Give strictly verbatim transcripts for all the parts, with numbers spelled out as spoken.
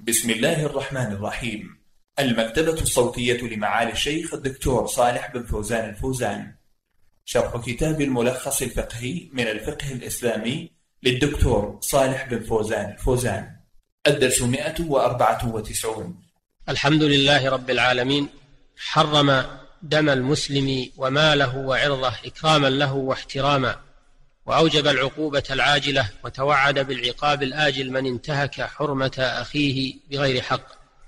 بسم الله الرحمن الرحيم. المكتبة الصوتية لمعالي الشيخ الدكتور صالح بن فوزان الفوزان. شرح كتاب الملخص الفقهي من الفقه الإسلامي للدكتور صالح بن فوزان الفوزان. الدرس مئة وأربعة وتسعون. الحمد لله رب العالمين، حرم دم المسلم وماله وعرضه إكراما له واحتراما، وأوجب العقوبة العاجلة وتوعد بالعقاب الآجل من انتهك حرمة أخيه بغير حق.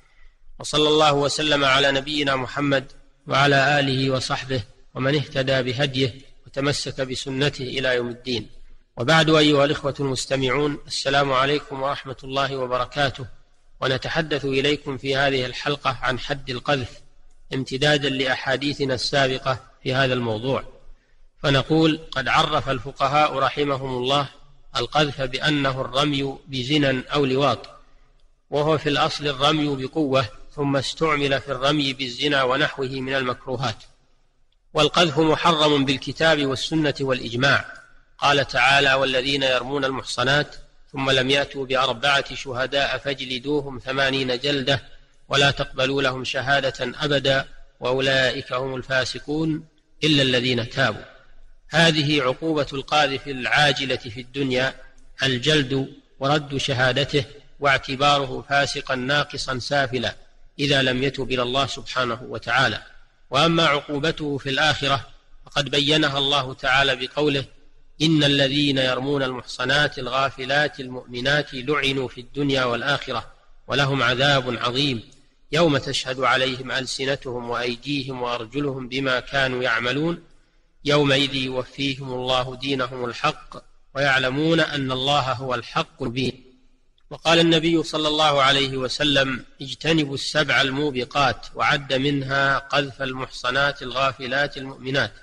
وصلى الله وسلم على نبينا محمد وعلى آله وصحبه ومن اهتدى بهديه وتمسك بسنته إلى يوم الدين. وبعد، أيها الإخوة المستمعون، السلام عليكم ورحمة الله وبركاته. ونتحدث إليكم في هذه الحلقة عن حد القذف امتدادا لأحاديثنا السابقة في هذا الموضوع. فنقول: قد عرف الفقهاء رحمهم الله القذف بأنه الرمي بزنا أو لواط، وهو في الأصل الرمي بقوة، ثم استعمل في الرمي بالزنا ونحوه من المكروهات. والقذف محرم بالكتاب والسنة والإجماع. قال تعالى: والذين يرمون المحصنات ثم لم يأتوا بأربعة شهداء فاجلدوهم ثمانين جلدة ولا تقبلوا لهم شهادة أبدا وأولئك هم الفاسقون إلا الذين تابوا. هذه عقوبة القاذف العاجلة في الدنيا: الجلد ورد شهادته، واعتباره فاسقا ناقصا سافلا إذا لم يتب إلى الله سبحانه وتعالى. وأما عقوبته في الآخرة فقد بينها الله تعالى بقوله: إن الذين يرمون المحصنات الغافلات المؤمنات لعنوا في الدنيا والآخرة ولهم عذاب عظيم يوم تشهد عليهم ألسنتهم وأيديهم وأرجلهم بما كانوا يعملون يومئذ يوفيهم الله دينهم الحق ويعلمون أن الله هو الحق المبين. وقال النبي صلى الله عليه وسلم: اجتنبوا السبع الموبقات، وعد منها قذف المحصنات الغافلات المؤمنات.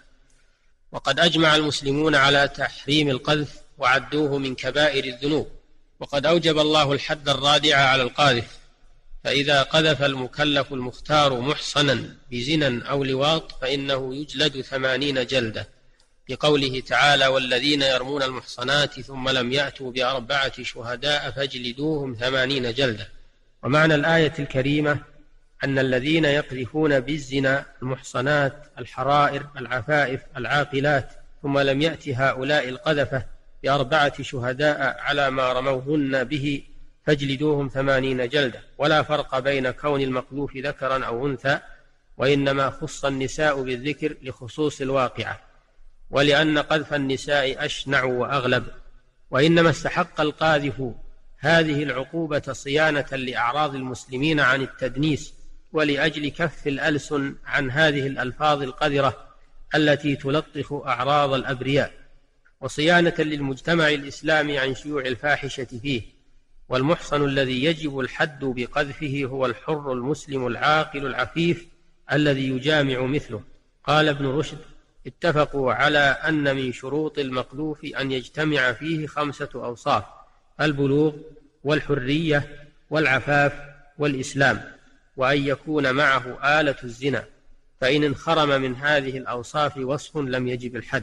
وقد أجمع المسلمون على تحريم القذف وعدوه من كبائر الذنوب. وقد أوجب الله الحد الرادع على القاذف، فإذا قذف المكلف المختار محصنا بزنا أو لواط فإنه يجلد ثمانين جلدة، بقوله تعالى: والذين يرمون المحصنات ثم لم يأتوا بأربعة شهداء فاجلدوهم ثمانين جلدة. ومعنى الآية الكريمة أن الذين يقذفون بالزنا المحصنات الحرائر العفائف العاقلات ثم لم يأت هؤلاء القذفة بأربعة شهداء على ما رموهن به فاجلدوهم ثمانين جلدة. ولا فرق بين كون المقذوف ذكرا أو أنثى، وإنما خص النساء بالذكر لخصوص الواقعة، ولأن قذف النساء أشنع وأغلب. وإنما استحق القاذف هذه العقوبة صيانة لأعراض المسلمين عن التدنيس، ولأجل كف الألسن عن هذه الألفاظ القذرة التي تلطخ أعراض الأبرياء، وصيانة للمجتمع الإسلامي عن شيوع الفاحشة فيه. والمحصن الذي يجب الحد بقذفه هو الحر المسلم العاقل العفيف الذي يجامع مثله. قال ابن رشد: اتفقوا على أن من شروط المقذوف أن يجتمع فيه خمسة أوصاف: البلوغ والحرية والعفاف والإسلام، وأن يكون معه آلة الزنا، فإن انخرم من هذه الأوصاف وصف لم يجب الحد.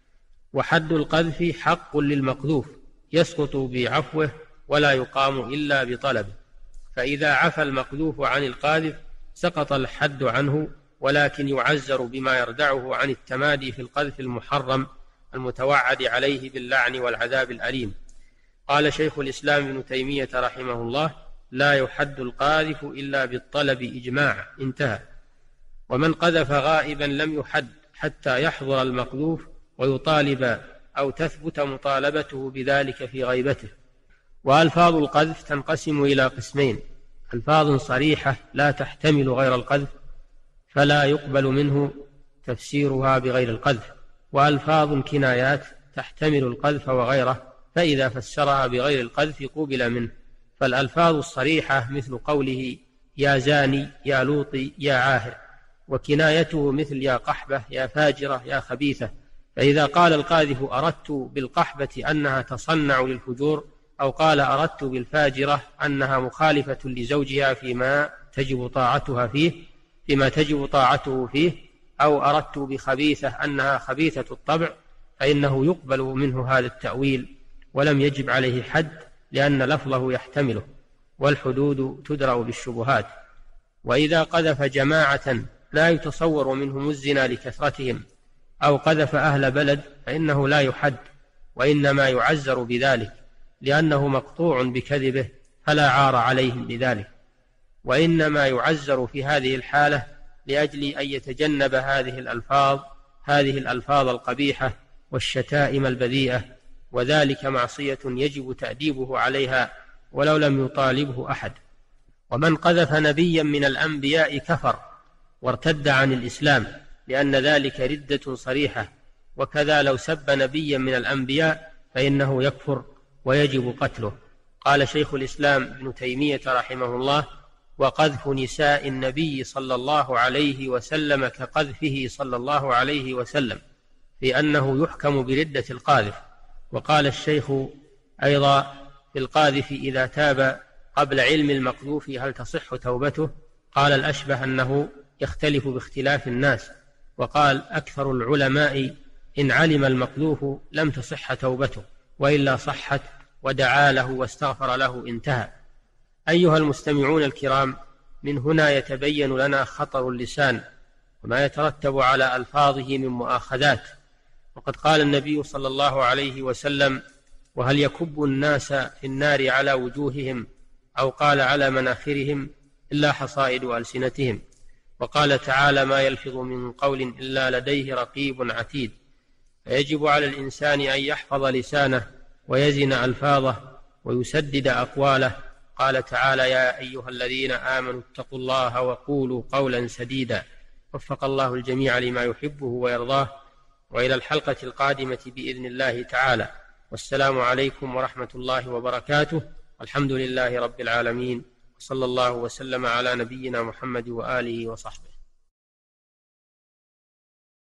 وحد القذف حق للمقذوف يسقط بعفوه ولا يقام إلا بطلبه، فإذا عفى المقذوف عن القاذف سقط الحد عنه، ولكن يعزر بما يردعه عن التمادي في القذف المحرم المتوعد عليه باللعن والعذاب الأليم. قال شيخ الإسلام ابن تيمية رحمه الله: لا يحد القاذف إلا بالطلب إجماعا، انتهى. ومن قذف غائبا لم يحد حتى يحضر المقذوف ويطالب أو تثبت مطالبته بذلك في غيبته. وألفاظ القذف تنقسم إلى قسمين: ألفاظ صريحة لا تحتمل غير القذف فلا يقبل منه تفسيرها بغير القذف، وألفاظ كنايات تحتمل القذف وغيره، فإذا فسرها بغير القذف قبل منه. فالألفاظ الصريحة مثل قوله يا زاني، يا لوطي، يا عاهر، وكنايته مثل يا قحبة، يا فاجرة، يا خبيثة. فإذا قال القاذف أردت بالقحبة أنها تصنع للفجور، أو قال أردت بالفاجرة أنها مخالفة لزوجها فيما تجب طاعتها فيه فيما تجب طاعته فيه، أو أردت بخبيثة أنها خبيثة الطبع، فإنه يقبل منه هذا التأويل ولم يجب عليه حد، لأن لفظه يحتمله. والحدود تدرأ بالشبهات. وإذا قذف جماعة لا يتصور منهم الزنا لكثرتهم، أو قذف أهل بلد، فإنه لا يحد، وإنما يعزر بذلك، لأنه مقطوع بكذبه فلا عار عليهم بذلك، وإنما يعزر في هذه الحالة لأجل أن يتجنب هذه الألفاظ هذه الألفاظ القبيحة والشتائم البذيئة، وذلك معصية يجب تأديبه عليها ولو لم يطالبه أحد. ومن قذف نبيا من الأنبياء كفر وارتد عن الإسلام، لأن ذلك ردة صريحة، وكذا لو سب نبيا من الأنبياء فإنه يكفر ويجب قتله. قال شيخ الإسلام ابن تيمية رحمه الله: وقذف نساء النبي صلى الله عليه وسلم كقذفه صلى الله عليه وسلم، في أنه يحكم بردة القاذف. وقال الشيخ أيضا في القاذف إذا تاب قبل علم المقذوف هل تصح توبته؟ قال الأشبه أنه يختلف باختلاف الناس، وقال أكثر العلماء إن علم المقذوف لم تصح توبته، وإلا صحت ودعا له واستغفر له انتهى. أيها المستمعون الكرام، من هنا يتبين لنا خطر اللسان وما يترتب على ألفاظه من مؤاخذات. وقد قال النبي صلى الله عليه وسلم: وهل يكب الناس في النار على وجوههم، أو قال على مناخرهم، إلا حصائد ألسنتهم. وقال تعالى: ما يلفظ من قول إلا لديه رقيب عتيد. فيجب على الإنسان أن يحفظ لسانه ويزن ألفاظه ويسدد أقواله. قال تعالى: يا أيها الذين آمنوا اتقوا الله وقولوا قولا سديدا. وفق الله الجميع لما يحبه ويرضاه، وإلى الحلقة القادمة بإذن الله تعالى، والسلام عليكم ورحمة الله وبركاته. الحمد لله رب العالمين، وصلى الله وسلم على نبينا محمد وآله وصحبه.